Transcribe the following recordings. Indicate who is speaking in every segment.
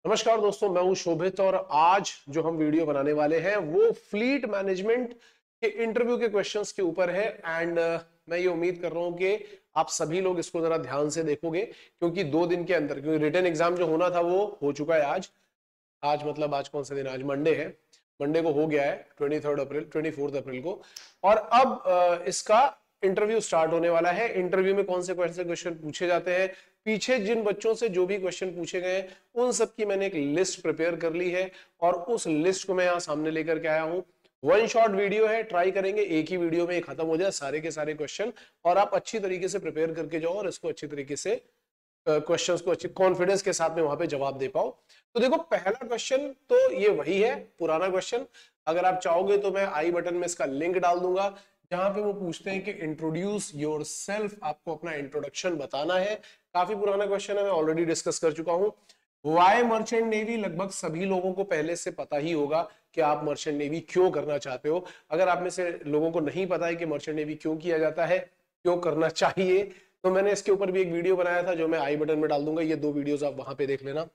Speaker 1: नमस्कार दोस्तों, मैं हूं शोभित और आज जो हम वीडियो बनाने वाले हैं वो फ्लीट मैनेजमेंट के इंटरव्यू के क्वेश्चंस के ऊपर है। एंड मैं ये उम्मीद कर रहा हूं कि आप सभी लोग इसको जरा ध्यान से देखोगे, क्योंकि 2 दिन के अंदर, क्योंकि रिटन एग्जाम जो होना था वो हो चुका है आज। आज मतलब आज कौन सा दिन है? आज मंडे है। मंडे को हो गया है 23 अप्रैल 24 अप्रैल को। और अब इसका इंटरव्यू स्टार्ट होने वाला है। इंटरव्यू में कौन से क्वेश्चन पूछे जाते हैं, पीछे जिन बच्चों से जो भी क्वेश्चन पूछे गए हैं उन सब की मैंने एक लिस्ट प्रिपेयर कर ली है और उस लिस्ट को मैं यहाँ सामने लेकर के आया हूं। वन शॉट वीडियो है, ट्राई करेंगे एक ही वीडियो में खत्म हो जाए सारे के सारे क्वेश्चन, और आप अच्छी तरीके से प्रिपेयर करके जाओ और इसको अच्छी तरीके से क्वेश्चंस को अच्छे कॉन्फिडेंस के साथ में वहां पे जवाब दे पाओ। तो देखो, पहला क्वेश्चन तो ये वही है, पुराना क्वेश्चन। अगर आप चाहोगे तो मैं आई बटन में इसका लिंक डाल दूंगा, जहां पे वो पूछते हैं कि इंट्रोड्यूस योरसेल्फ, आपको अपना इंट्रोडक्शन बताना है। काफी पुराना क्वेश्चन है, मैं ऑलरेडी डिस्कस कर चुका हूं। वाई मर्चेंट नेवी, लगभग सभी लोगों को पहले से पता ही होगा कि आप मर्चेंट नेवी क्यों करना चाहते हो। अगर आप में से लोगों को नहीं पता है कि मर्चेंट नेवी क्यों किया जाता है, क्यों करना चाहिए, तो मैंने इसके ऊपर भी एक वीडियो बनाया था जो मैं आई बटन में डाल दूंगा। ये 2 वीडियोस आप वहां पे देख लेना।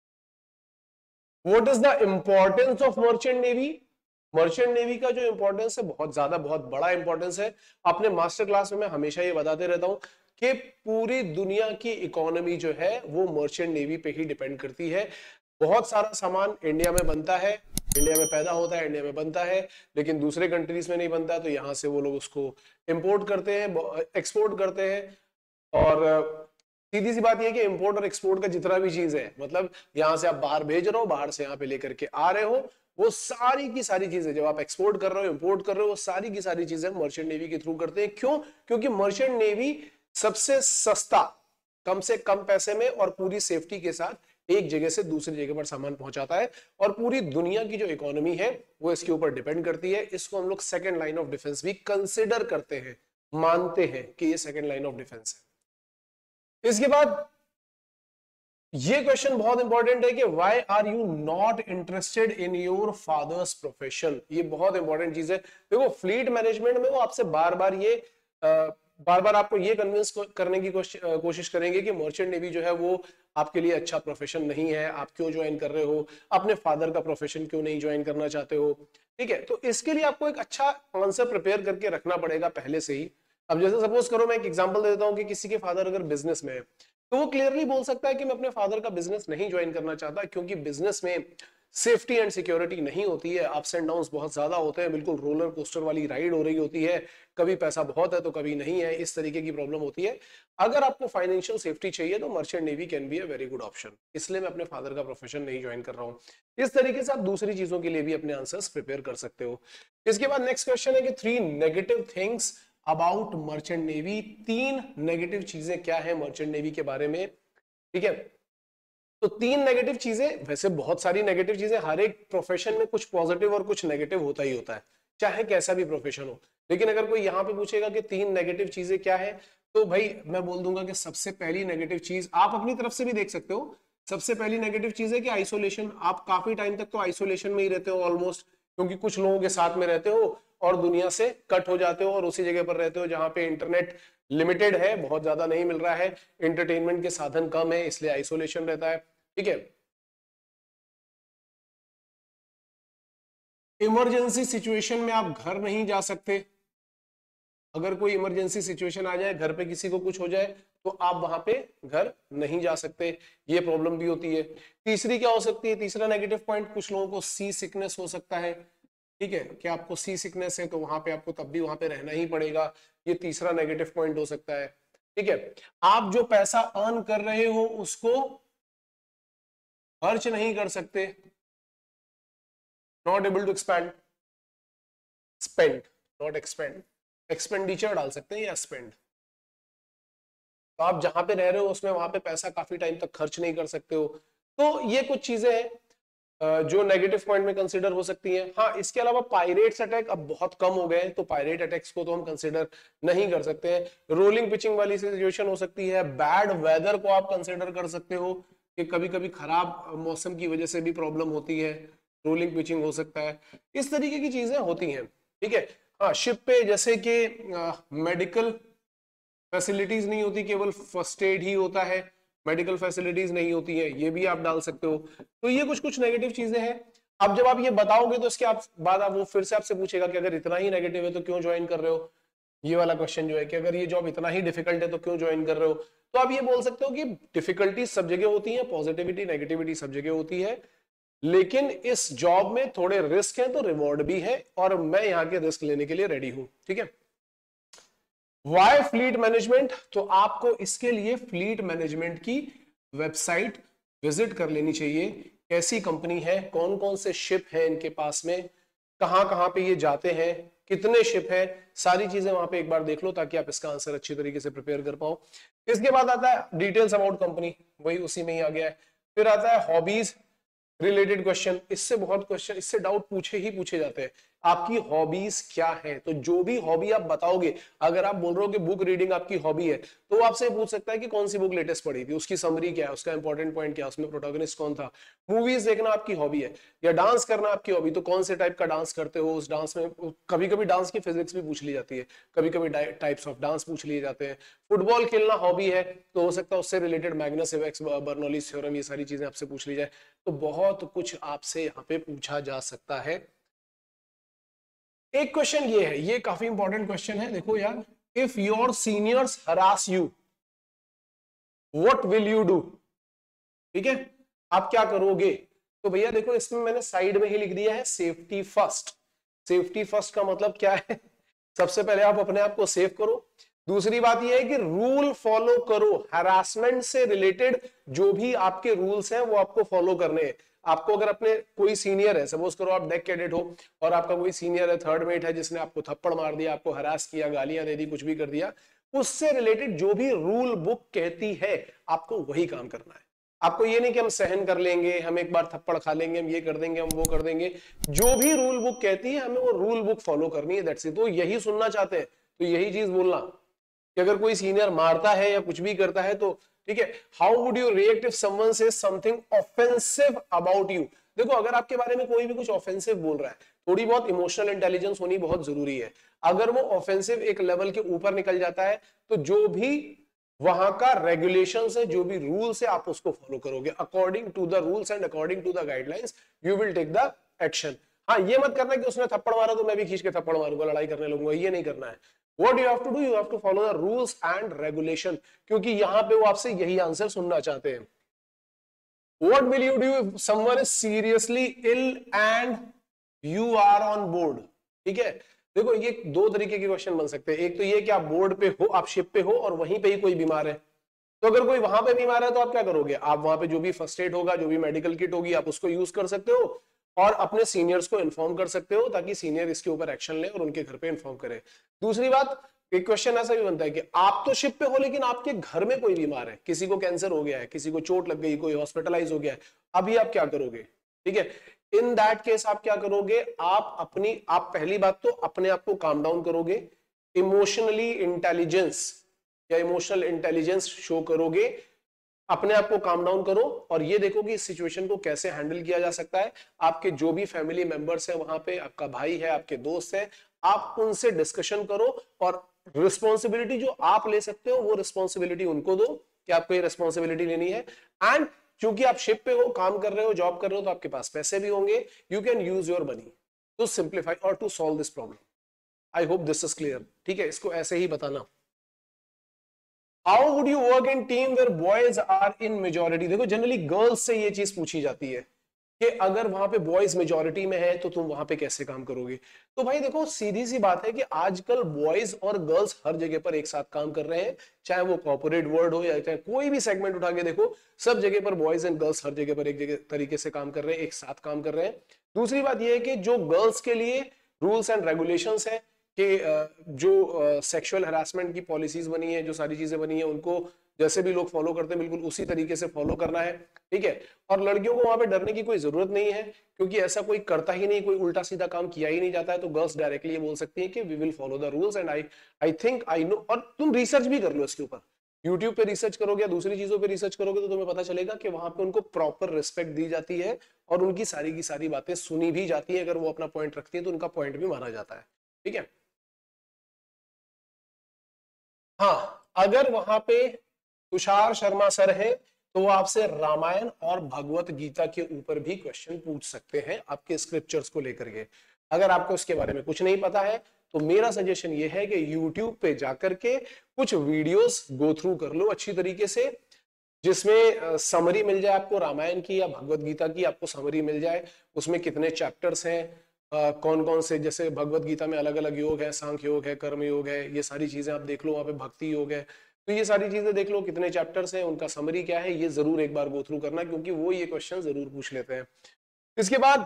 Speaker 1: What is the importance of merchant navy? Merchant navy का जो इंपॉर्टेंस है बहुत ज्यादा, बहुत बड़ा इंपॉर्टेंस है। अपने मास्टर क्लास में मैं हमेशा ये बताते रहता हूं कि पूरी दुनिया की इकोनॉमी जो है वो मर्चेंट नेवी पे ही डिपेंड करती है। बहुत सारा सामान इंडिया में बनता है, इंडिया में पैदा होता है, इंडिया में बनता है, लेकिन दूसरे कंट्रीज में नहीं बनता, तो यहां से वो लोग उसको इंपोर्ट करते हैं, एक्सपोर्ट करते हैं। और सीधी सी बात यह है कि इंपोर्ट और एक्सपोर्ट का जितना भी चीज है, मतलब यहां से आप बाहर भेज रहे हो, बाहर से यहां पे लेकर के आ रहे हो, वो सारी की सारी चीजें जब आप एक्सपोर्ट कर रहे हो, इंपोर्ट कर रहे हो, वो सारी की सारी चीजें मर्चेंट नेवी के थ्रू करते हैं। क्यों? क्योंकि मर्चेंट नेवी सबसे सस्ता, कम से कम पैसे में और पूरी सेफ्टी के साथ एक जगह से दूसरी जगह पर सामान पहुंचाता है। और पूरी दुनिया की जो इकोनॉमी है वो इसके ऊपर डिपेंड करती है। इसको हम लोग सेकेंड लाइन ऑफ डिफेंस भी कंसिडर करते हैं, मानते हैं कि ये सेकेंड लाइन ऑफ डिफेंस है। इसके बाद ये क्वेश्चन बहुत इंपॉर्टेंट है कि why are you not interested in your father's profession. ये बहुत इंपॉर्टेंट चीज है। देखो, फ्लीट मैनेजमेंट में वो आपसे बार बार आपको ये कन्विंस करने की कोशिश करेंगे कि मर्चेंट नेवी जो है वो आपके लिए अच्छा प्रोफेशन नहीं है, आप क्यों ज्वाइन कर रहे हो, अपने फादर का प्रोफेशन क्यों नहीं ज्वाइन करना चाहते हो। ठीक है, तो इसके लिए आपको एक अच्छा आंसर प्रिपेयर करके रखना पड़ेगा पहले से ही। अब जैसे सपोज करो, मैं एक एग्जांपल देता हूं कि किसी के फादर अगर बिजनेस में है, तो वो क्लियरली बोल सकता है कि मैं अपने फादर का बिजनेस नहीं ज्वाइन करना चाहता, क्योंकि बिजनेस में सेफ्टी एंड सिक्योरिटी नहीं होती है, अप्स एंड डाउन्स बहुत ज्यादा होते हैं, बिल्कुल रोलर कोस्टर वाली राइड हो रही होती है, कभी पैसा बहुत है तो कभी नहीं है, इस तरीके की प्रॉब्लम होती है। अगर आपको फाइनेंशियल सेफ्टी चाहिए तो merchant navy can be a very good option, इसलिए मैं अपने फादर का प्रोफेशन नहीं ज्वाइन कर रहा हूं। इस तरीके से आप दूसरी चीजों के लिए भी अपने आंसर्स प्रिपेयर कर सकते हो। इसके बाद नेक्स्ट क्वेश्चन है कि 3 negative things about merchant navy. 3 negative चीजें क्या है मर्चेंट नेवी के बारे में। ठीक है, तो 3 नेगेटिव चीजें, वैसे बहुत सारी नेगेटिव चीजें, हर एक प्रोफेशन में कुछ पॉजिटिव और कुछ नेगेटिव होता ही होता है, चाहे कैसा भी प्रोफेशन हो। लेकिन अगर कोई यहां पे पूछेगा कि 3 नेगेटिव चीजें क्या है, तो भाई मैं बोल दूंगा कि सबसे पहली नेगेटिव चीज, आप अपनी तरफ से भी देख सकते हो, सबसे पहली नेगेटिव चीज है कि आइसोलेशन। आप काफी टाइम तक तो आइसोलेशन में ही रहते हो ऑलमोस्ट, क्योंकि कुछ लोगों के साथ में रहते हो और दुनिया से कट हो जाते हो और उसी जगह पर रहते हो जहां पे इंटरनेट लिमिटेड है, बहुत ज्यादा नहीं मिल रहा है, एंटरटेनमेंट के साधन कम है, इसलिए आइसोलेशन रहता है। ठीक है, इमरजेंसी सिचुएशन में आप घर नहीं जा सकते। अगर कोई इमरजेंसी सिचुएशन आ जाए, घर पे किसी को कुछ हो जाए, तो आप वहां पे घर नहीं जा सकते, ये प्रॉब्लम भी होती है। तीसरी क्या हो सकती है? तीसरा नेगेटिव पॉइंट, कुछ लोगों को सी सिकनेस हो सकता है। ठीक है, कि आपको सी सिकनेस है तो वहां पे आपको तब भी वहां पे रहना ही पड़ेगा, ये तीसरा नेगेटिव पॉइंट हो सकता है। ठीक है, आप जो पैसा अर्न कर रहे हो उसको खर्च नहीं कर सकते, not able to expend, spend, not expend, expenditure डाल सकते हैं या स्पेंड। तो आप जहां पे रह रहे हो उसमें वहां पे पैसा काफी टाइम तक खर्च नहीं कर सकते हो। तो ये कुछ चीजें हैं जो नेगेटिव पॉइंट में कंसीडर हो सकती हैं। हाँ, इसके अलावा पायरेट्स अटैक अब बहुत कम हो गए हैं, तो पायरेट अटैक्स को तो हम कंसीडर नहीं कर सकते हैं। रोलिंग पिचिंग वाली सिचुएशन हो सकती है, बैड वेदर को आप कंसीडर कर सकते हो कि कभी कभी खराब मौसम की वजह से भी प्रॉब्लम होती है, रोलिंग पिचिंग हो सकता है, इस तरीके की चीजें होती हैं। ठीक है, हाँ, शिप पे जैसे कि मेडिकल फैसिलिटीज नहीं होती, केवल फर्स्ट एड ही होता है, मेडिकल फैसिलिटीज नहीं होती है, ये भी आप डाल सकते हो। तो ये कुछ कुछ नेगेटिव चीजें हैं। अब जब आप ये बताओगे तो इसके बाद आप वो फिर से आपसे पूछेगा कि अगर इतना ही नेगेटिव है तो क्यों ज्वाइन कर रहे हो। ये वाला क्वेश्चन जो है कि अगर ये जॉब इतना ही डिफिकल्ट है तो क्यों ज्वाइन कर रहे हो। तो आप ये बोल सकते हो कि डिफिकल्टी सब जगह होती है, पॉजिटिविटी नेगेटिविटी सब जगह होती है, लेकिन इस जॉब में थोड़े रिस्क हैं तो रिवॉर्ड भी है, और मैं यहाँ के रिस्क लेने के लिए रेडी हूं। ठीक है। वाई फ्लीट मैनेजमेंट, तो आपको इसके लिए फ्लीट मैनेजमेंट की वेबसाइट विजिट कर लेनी चाहिए। कैसी कंपनी है, कौन कौन से शिप है इनके पास में, कहां कहां पे ये जाते हैं, कितने शिप है, सारी चीजें वहां पे एक बार देख लो ताकि आप इसका आंसर अच्छी तरीके से प्रिपेयर कर पाओ। इसके बाद आता है डिटेल्स अबाउट कंपनी, वही उसी में ही आ गया है। फिर आता है हॉबीज रिलेटेड क्वेश्चन, इससे बहुत क्वेश्चन, इससे डाउट पूछे ही पूछे जाते हैं। आपकी हॉबीज क्या है, तो जो भी हॉबी आप बताओगे, अगर आप बोल रहे हो कि बुक रीडिंग आपकी हॉबी है, तो वो आपसे पूछ सकता है कि कौन सी बुक लेटेस्ट पढ़ी थी, उसकी समरी क्या है, उसका इंपॉर्टेंट पॉइंट क्या है, उसमें प्रोटोगनिस्ट कौन था। मूवीज देखना आपकी हॉबी है, या डांस करना आपकी हॉबी, तो कौन से टाइप का डांस करते हो, उस डांस में कभी कभी डांस की फिजिक्स भी पूछ ली जाती है, कभी कभी टाइप्स ऑफ डांस पूछ लिए जाते हैं। फुटबॉल खेलना हॉबी है तो हो सकता है उससे रिलेटेड मैग्नस इवेक्स बर्नौलीज थ्योरम, ये सारी चीजें आपसे पूछ ली जाए। तो बहुत कुछ आपसे यहाँ पे पूछा जा सकता है। एक क्वेश्चन ये है, ये काफी इंपॉर्टेंट क्वेश्चन है, देखो यार, if your seniors harass you what will you do. ठीक है, आप क्या करोगे। तो भैया देखो, इसमें मैंने साइड में ही लिख दिया है सेफ्टी फर्स्ट। सेफ्टी फर्स्ट का मतलब क्या है, सबसे पहले आप अपने आप को सेफ करो। दूसरी बात यह है कि रूल फॉलो करो, हरासमेंट से रिलेटेड जो भी आपके रूल्स हैं वो आपको फॉलो करने हैं। आपको अगर अपने कोई सीनियर है, सपोज करो आप डेक कैडेट हो और आपका कोई सीनियर है, थर्ड मेट है, जिसने आपको थप्पड़ मार दिया, आपको हरास किया, गालियां दे दी, कुछ भी कर दिया, उससे रिलेटेड जो भी रूल बुक कहती है आपको वही काम करना है। आपको ये नहीं कि हम सहन कर लेंगे, हम एक बार थप्पड़ खा लेंगे, हम ये कर देंगे, हम वो कर देंगे। जो भी रूल बुक कहती है हमें वो रूल बुक फॉलो करनी है, दैट्स इट। तो यही सुनना चाहते हैं तो यही चीज बोलना कि अगर कोई सीनियर मारता है या कुछ भी करता है तो ठीक है, how would you react if someone says something offensive about you. देखो, अगर आपके बारे में कोई भी कुछ ऑफेंसिव बोल रहा है, थोड़ी बहुत इमोशनल इंटेलिजेंस होनी बहुत जरूरी है। अगर वो ऑफेंसिव एक लेवल के ऊपर निकल जाता है तो जो भी वहां का रेगुलेशन है, जो भी रूल्स है, आप उसको फॉलो करोगे। According to the rules and according to the guidelines you will take the action. हाँ, ये मत करना कि उसने थप्पड़ मारा तो मैं भी खींच के थप्पड़ मारूंगा, लड़ाई करने लगूंगा, ये नहीं करना है। What you have to do, you have to follow the rules and regulation, क्योंकि यहां पे वो आपसे यही आंसर सुनना चाहते हैं। What will you do if someone is seriously ill and you are on board? ठीक है, देखो ये दो तरीके के क्वेश्चन बन सकते हैं। एक तो ये कि आप बोर्ड पे हो, आप शिप पे हो और वहीं पे ही कोई बीमार है, तो अगर कोई वहां पे बीमार है तो आप क्या करोगे, आप वहां पे जो भी फर्स्ट एड होगा, जो भी मेडिकल किट होगी, आप उसको यूज कर सकते हो और अपने सीनियर्स को इन्फॉर्म कर सकते हो ताकि सीनियर इसके ऊपर एक्शन ले और उनके घर पे इन्फॉर्म करे। दूसरी बात, एक क्वेश्चन ऐसा भी बनता है कि आप तो शिप पे हो लेकिन आपके घर में कोई बीमार है, किसी को कैंसर हो गया है, किसी को चोट लग गई, कोई हॉस्पिटलाइज हो गया है, अभी आप क्या करोगे। ठीक है, इन दैट केस आप क्या करोगे, आप पहली बात तो अपने आप को काम डाउन करोगे, इमोशनली इंटेलिजेंस या इमोशनल इंटेलिजेंस शो करोगे, अपने आप को काम डाउन करो और ये देखो कि इस सिचुएशन को कैसे हैंडल किया जा सकता है। आपके जो भी फैमिली मेंबर्स हैं वहां पे, आपका भाई है, आपके दोस्त हैं, आप उनसे डिस्कशन करो और रिस्पॉन्सिबिलिटी जो आप ले सकते हो वो रिस्पॉन्सिबिलिटी उनको दो कि आपको ये रिस्पॉन्सिबिलिटी लेनी है। एंड क्योंकि आप शिप पे हो, काम कर रहे हो, जॉब कर रहे हो, तो आपके पास पैसे भी होंगे, you can use your money to simplify और to solve this problem. I hope this is clear. ठीक है, इसको ऐसे ही बताना। How would you work in team where boys are in majority. देखो, जनरली गर्ल्स से ये चीज पूछी जाती है कि अगर वहां पे बॉयज मेजोरिटी में है तो तुम वहां पे कैसे काम करोगे। तो भाई देखो, सीधी सी बात है कि आजकल बॉयज और गर्ल्स हर जगह पर एक साथ काम कर रहे हैं, चाहे वो कॉर्पोरेट वर्ल्ड हो या चाहे कोई भी सेगमेंट उठा के देखो, सब जगह पर बॉयज एंड गर्ल्स हर जगह पर एक जगह तरीके से काम कर रहे हैं, एक साथ काम कर रहे हैं। दूसरी बात यह है कि जो गर्ल्स के लिए रूल्स एंड रेगुलेशंस है कि जो सेक्सुअल हरासमेंट की पॉलिसीज बनी है, जो सारी चीजें बनी है, उनको जैसे भी लोग फॉलो करते हैं बिल्कुल उसी तरीके से फॉलो करना है। ठीक है, और लड़कियों को वहां पे डरने की कोई जरूरत नहीं है क्योंकि ऐसा कोई करता ही नहीं, कोई उल्टा सीधा काम किया ही नहीं जाता है। तो गर्ल्स डायरेक्टली ये बोल सकती है कि we will follow the rules and I think I know. और तुम रिसर्च भी कर लो इसके ऊपर, यूट्यूब पे रिसर्च करोगे या दूसरी चीजों पे रिसर्च करोगे तो तुम्हें पता चलेगा कि वहां पे उनको प्रॉपर रिस्पेक्ट दी जाती है और उनकी सारी की सारी बातें सुनी भी जाती है। अगर वो अपना पॉइंट रखती है तो उनका पॉइंट भी माना जाता है। ठीक है, हाँ, अगर वहां पे तुषार शर्मा सर है तो वो आपसे रामायण और भगवत गीता के ऊपर भी क्वेश्चन पूछ सकते हैं आपके स्क्रिप्चर्स को लेकर के। अगर आपको इसके बारे में कुछ नहीं पता है तो मेरा सजेशन ये है कि YouTube पे जाकर के कुछ वीडियोस गो थ्रू कर लो अच्छी तरीके से, जिसमें समरी मिल जाए आपको रामायण की या भगवत गीता की, आपको समरी मिल जाए उसमें कितने चैप्टर्स हैं, कौन कौन से, जैसे भगवत गीता में अलग अलग योग है, सांख्य योग है, कर्म योग है, ये सारी चीजें आप देख लो, वहां पे भक्ति योग है, तो ये सारी चीजें देख लो कितने चैप्टर्स हैं, उनका समरी क्या है, ये जरूर एक बार गो थ्रू करना, क्योंकि वो ये क्वेश्चन जरूर पूछ लेते हैं। इसके बाद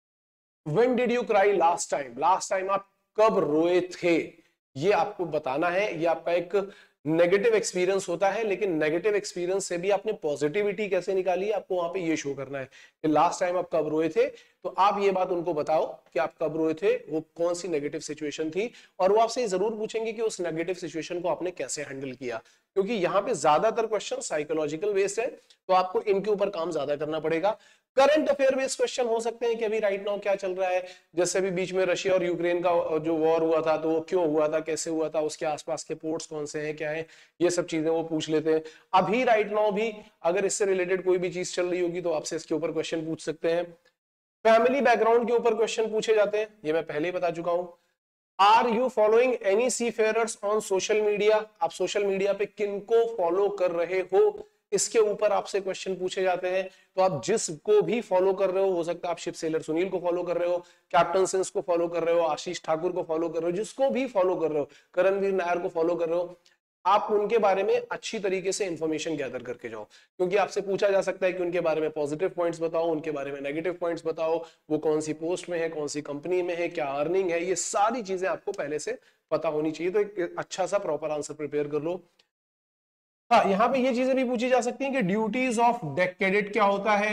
Speaker 1: When did you cry last time? Last time आप कब रोए थे, ये आपको बताना है। ये आपका एक नेगेटिव एक्सपीरियंस होता है, लेकिन नेगेटिव एक्सपीरियंस से भी आपने पॉजिटिविटी कैसे निकाली आपको वहां पे ये शो करना है कि लास्ट टाइम आप कब रोए थे। तो आप ये बात उनको बताओ कि आप कब रोए थे, वो कौन सी नेगेटिव सिचुएशन थी, और वो आपसे जरूर पूछेंगे कि उस नेगेटिव सिचुएशन को आपने कैसे हैंडल किया, क्योंकि यहाँ पे ज्यादातर क्वेश्चन साइकोलॉजिकल बेस्ड है, तो आपको इनके ऊपर काम ज्यादा करना पड़ेगा। करंट अफेयर बेस्ड क्वेश्चन हो सकते हैं कि अभी राइट नाउ क्या चल रहा है, जैसे अभी बीच में रशिया और यूक्रेन का जो वॉर हुआ था, तो वो क्यों हुआ था, कैसे हुआ था, उसके आसपास के पोर्ट्स कौन से हैं, क्या है, ये सब चीजें वो पूछ लेते हैं। अभी राइट नाउ भी अगर इससे रिलेटेड कोई भी चीज चल रही होगी तो आपसे इसके ऊपर क्वेश्चन पूछ सकते हैं। फैमिली बैकग्राउंड के ऊपर क्वेश्चन पूछे जाते हैं, ये मैं पहले ही बता चुका हूं। Are you following any seafarers on social media, आप सोशल मीडिया पे किनको फॉलो कर रहे हो, इसके ऊपर आपसे क्वेश्चन पूछे जाते हैं। तो आप जिसको भी फॉलो कर रहे हो सकता है आप शिप सेलर सुनील को फॉलो कर रहे हो, कैप्टन सिंस को फॉलो कर रहे हो, आशीष ठाकुर को फॉलो कर रहे हो, जिसको भी फॉलो कर रहे हो, करणवीर नायर को फॉलो कर रहे हो, आप उनके बारे में अच्छी तरीके से इंफॉर्मेशन गैदर करके जाओ, क्योंकि आपसे पूछा जा सकता है कि उनके बारे में पॉजिटिव पॉइंट्स बताओ, उनके बारे में नेगेटिव पॉइंट्स बताओ, वो कौन सी पोस्ट में है, कौन सी कंपनी में है, क्या अर्निंग है, ये सारी चीजें आपको पहले से पता होनी चाहिए। तो एक अच्छा सा प्रॉपर आंसर प्रिपेयर कर लो। हाँ, यहाँ पे ये चीजें भी पूछी जा सकती हैं कि ड्यूटीज ऑफ डेक कैडेट क्या होता है,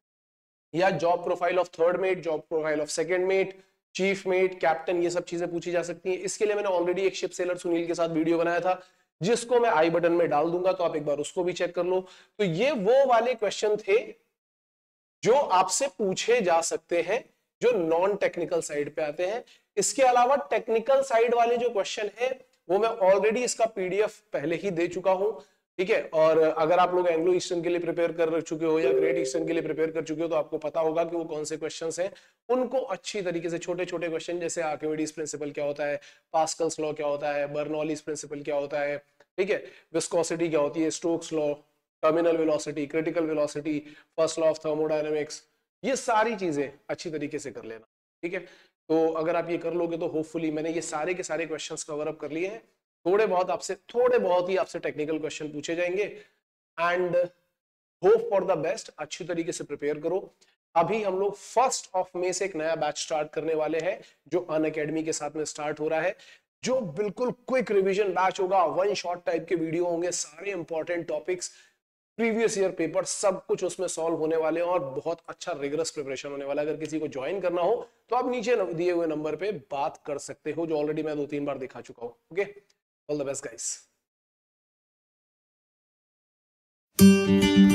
Speaker 1: या job profile of third mate, job profile of second mate, chief mate, captain, ये सब चीजें पूछी जा सकती हैं। इसके लिए मैंने ऑलरेडी एक शिप सेलर सुनील के साथ वीडियो बनाया था, जिसको मैं आई बटन में डाल दूंगा, तो आप एक बार उसको भी चेक कर लो। तो ये वो वाले क्वेश्चन थे जो आपसे पूछे जा सकते हैं, जो नॉन टेक्निकल साइड पे आते हैं। इसके अलावा टेक्निकल साइड वाले जो क्वेश्चन है वो मैं ऑलरेडी इसका पीडीएफ पहले ही दे चुका हूं, ठीक है। और अगर आप लोग एंग्लो ईस्टर्न के लिए प्रिपेयर कर चुके हो या ग्रेट ईस्टर्न के लिए प्रिपेयर कर चुके हो तो आपको पता होगा कि वो कौन से क्वेश्चंस हैं। उनको अच्छी तरीके से छोटे छोटे क्वेश्चन, जैसे आर्किमिडीज प्रिंसिपल क्या होता है, पास्कल्स लॉ क्या होता है, बर्नौलीज प्रिंसिपल क्या होता है, ठीक है, विस्कोसिटी क्या होती है, Stokes law, terminal velocity, critical velocity, first law of thermodynamics, ये सारी चीजें अच्छी तरीके से कर लेना, ठीक है। तो अगर आप ये कर लोगे तो होपफुली मैंने ये सारे के सारे क्वेश्चंस कवर अप कर लिए हैं। थोड़े बहुत ही आपसे टेक्निकल क्वेश्चन पूछे जाएंगे, and hope for the best, अच्छी तरीके से प्रिपेयर करो। अभी हम लोग 1 मई से एक नया बैच स्टार्ट करने वाले हैं, जो अनअकैडमी के साथ में स्टार्ट हो रहा है, जो बिल्कुल क्विक रिवीजन बैच होगा, वन शॉट टाइप के वीडियो होंगे, सारे important topics, previous year paper, सब कुछ उसमें सॉल्व होने वाले हैं, और बहुत अच्छा रिगरस प्रिपरेशन होने वाला है। अगर किसी को ज्वाइन करना हो तो आप नीचे दिए हुए नंबर पे बात कर सकते हो, जो ऑलरेडी मैं 2-3 बार दिखा चुका हूं। Okay, all the best guys.